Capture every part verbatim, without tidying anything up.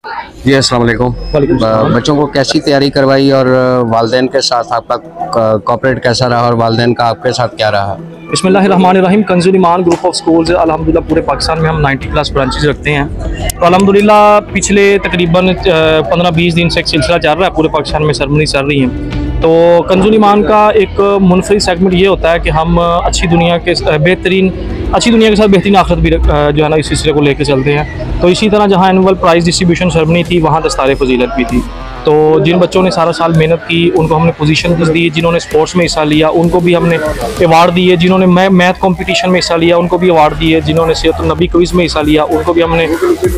जी अस्सलाम वालेकुम। बच्चों को कैसी तैयारी करवाई और वालिदैन के साथ आपका कॉपरेट कैसा रहा और वालिदैन का आपके साथ क्या रहा? बिस्मिल्लाहिर्रहमानिर्रहीम। Kanzul Iman group of schools अल्हम्दुलिल्लाह पूरे पाकिस्तान में हम नब्बे प्लस ब्रांचेस रखते हैं। तो अल्हम्दुलिल्लाह पिछले तकरीबन पंद्रह बीस दिन से एक सिलसिला चल रहा है, पूरे पाकिस्तान में सेरेमनी चल रही है। तो कंजुल ईमान का एक मुनफरिद सेगमेंट ये होता है कि हम अच्छी दुनिया के बेहतरीन अच्छी दुनिया के साथ बेहतरीन आखिरत भी जो है ना इस सिलसिले को लेकर चलते हैं। तो इसी तरह जहाँ एनुअल प्राइज़ डिस्ट्रीब्यूशन सेरेमनी थी, वहाँ दस्तार फजीलत भी थी। तो जिन बच्चों ने सारा साल मेहनत की उनको हमने पोजीशन दी, जिन्होंने स्पोर्ट्स में हिस्सा लिया उनको भी हमने अवार्ड दिए, जिन्होंने मैथ कंपटीशन में हिस्सा लिया उनको भी अवार्ड दिए, जिन्होंने सीरत-उन-नबी क्विज़ में हिस्सा लिया उनको भी हमने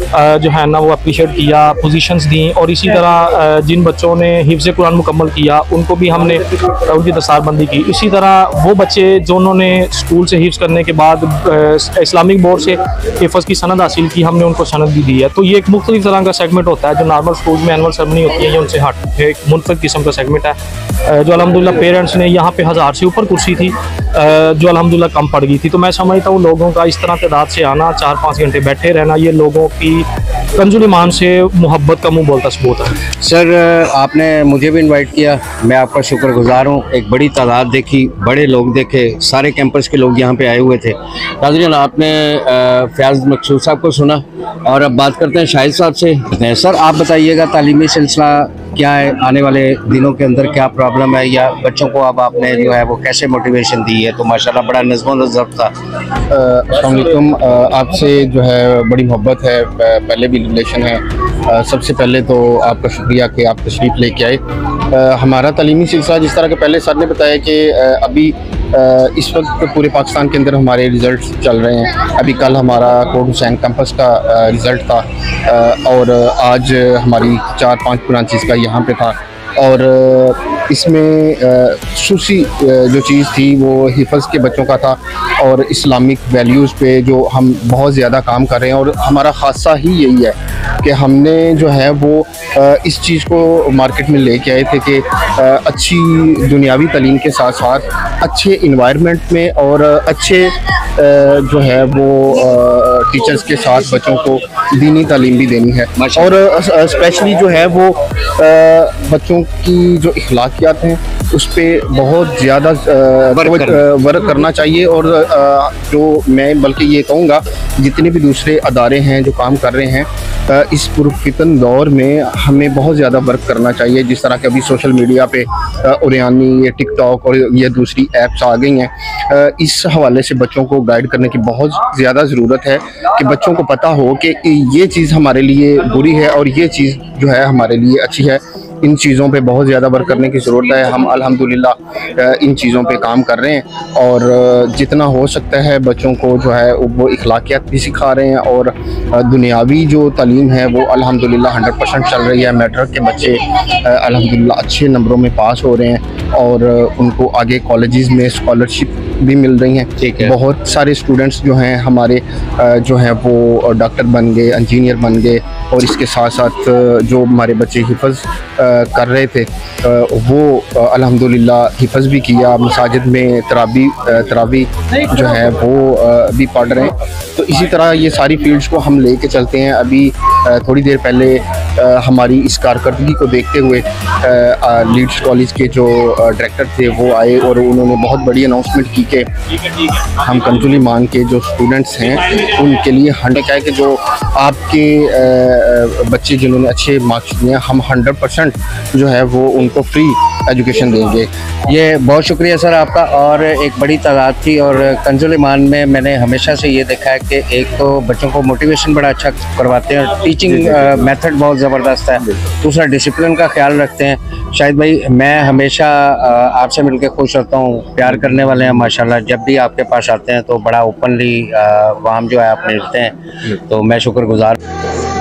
जो है ना वो अप्रिशिएट किया, पोजीशंस दी। और इसी तरह जिन बच्चों ने हिफ्ज़ कुरान मुकम्मल किया उनको भी हमने उनकी दस्तारबंदी की। इसी तरह वो बच्चे जो उन्होंने स्कूल से हिफ्ज़ करने के बाद इस्लामिक बोर्ड से हिफ्ज़ की सनद हासिल की, हमने उनको सनद भी दी है। तो ये एक मुख्तलिफ तरह का सेगमेंट होता है जो नॉर्मल स्कूल में एनुअल सेरेमनी होती है, उनसे हट एक मुनफरिद किस्म का सेगमेंट है जो अल्हम्दुलिल्लाह पेरेंट्स ने यहाँ पे हज़ार से ऊपर कुर्सी थी जो अल्हम्दुलिल्लाह कम पड़ गई थी। तो मैं समझता हूँ लोगों का इस तरह तादाद से आना, चार पाँच घंटे बैठे रहना, ये लोगों की कंजुल ईमान से मोहब्बत का मुँह बोलता सबूत है। सर आपने मुझे भी इनवाइट किया, मैं आपका शुक्रगुजार हूँ। एक बड़ी तादाद देखी, बड़े लोग देखे, सारे कैंपस के लोग यहाँ पे आए हुए थे। नाज़रीन आपने फयाज़ मकसूद साहब को सुना और अब बात करते हैं शाहिद साहब से। सर आप बताइएगा तालीमी सिलसिला क्या है, आने वाले दिनों के अंदर क्या प्रॉब्लम है या बच्चों को अब आपने जो है वो कैसे मोटिवेशन दी है? तो माशाल्लाह बड़ा नज़्म ज़ब्त था। अस्सलाम वालेकुम। आपसे जो है बड़ी मोहब्बत है, पहले भी रिलेशन है। सबसे पहले तो आपका शुक्रिया कि आप तशरीफ़ लेके आए। हमारा तालीमी सिलसिला जिस तरह के पहले सर ने बताया कि अभी इस वक्त पूरे पाकिस्तान के अंदर हमारे रिज़ल्ट चल रहे हैं। अभी कल हमारा कोट हुसैन कैंपस का रिज़ल्ट था और आज हमारी चार पांच ब्रांचेस का यहाँ पे था। और इसमें खसूसी जो चीज़ थी वो हिफ़्ज़ के बच्चों का था और इस्लामिक वैल्यूज़ पे जो हम बहुत ज़्यादा काम कर रहे हैं। और हमारा ख़ासा ही यही है कि हमने जो है वो इस चीज़ को मार्केट में लेके आए थे कि अच्छी दुनियावी तालीम के साथ साथ अच्छे इन्वायरमेंट में और अच्छे जो है वो टीचर्स के साथ बच्चों को दीनी तालीम भी देनी है। और स्पेशली जो है वो बच्चों की जो इखलाकियात हैं उस पर बहुत ज़्यादा वर्क करना चाहिए। और जो मैं बल्कि ये कहूँगा जितने भी दूसरे अदारे हैं जो काम कर रहे हैं इस पुरफितन दौर में हमें बहुत ज़्यादा वर्क करना चाहिए। जिस तरह के अभी सोशल मीडिया पे उरियानी, ये टिकटॉक और ये दूसरी ऐप्स आ गई हैं, इस हवाले से बच्चों को गाइड करने की बहुत ज़्यादा ज़रूरत है कि बच्चों को पता हो कि ये चीज़ हमारे लिए बुरी है और ये चीज़ जो है हमारे लिए अच्छी है। इन चीज़ों पे बहुत ज़्यादा वर्क करने की ज़रूरत है। हम अल्हम्दुलिल्लाह इन चीज़ों पे काम कर रहे हैं और जितना हो सकता है बच्चों को जो है वो इखलाकियात भी सिखा रहे हैं और दुनियावी जो तालीम है वो अल्हम्दुलिल्लाह हंड्रेड परसेंट चल रही है। मैट्रिक के बच्चे अल्हम्दुलिल्लाह अच्छे नंबरों में पास हो रहे हैं और उनको आगे कॉलेजेस में स्कॉलरशिप भी मिल रही हैं। ठीक है। बहुत सारे स्टूडेंट्स जो हैं हमारे जो हैं वो डॉक्टर बन गए, इंजीनियर बन गए और इसके साथ साथ जो हमारे बच्चे हिफ़्ज़ कर रहे थे वो अल्हम्दुलिल्लाह हिफ़्ज़ भी किया, मसाजिद में तरावी तरावी जो है वो भी पढ़ रहे हैं। तो इसी तरह ये सारी फील्ड्स को हम लेके चलते हैं। अभी थोड़ी देर पहले हमारी इस कारकर्दगी को देखते हुए लीड्स कॉलेज के जो डायरेक्टर थे वो आए और उन्होंने बहुत बड़ी अनाउंसमेंट की कि हम कंजुल ईमान के जो स्टूडेंट्स हैं उनके लिए हंड्रेड क्या है कि जो आपके बच्चे जिन्होंने अच्छे मार्क्स दिए हम हंड्रेड परसेंट जो है वो उनको फ्री एजुकेशन देंगे। ये बहुत शुक्रिया सर आपका। और एक बड़ी तादाद थी और कंजुल ईमान में मैंने हमेशा से ये देखा है कि एक तो बच्चों को मोटिवेशन बड़ा अच्छा करवाते हैं और टीचिंग मेथड बहुत ज़बरदस्त है, दूसरा डिसिप्लिन का ख्याल रखते हैं। शाहिद भाई मैं हमेशा आपसे मिलकर खुश होता हूँ, प्यार करने वाले हैं माशाल्लाह। जब भी आपके पास आते हैं तो बड़ा ओपनली वाम जो है आप मिलते हैं, तो मैं शुक्रगुजार।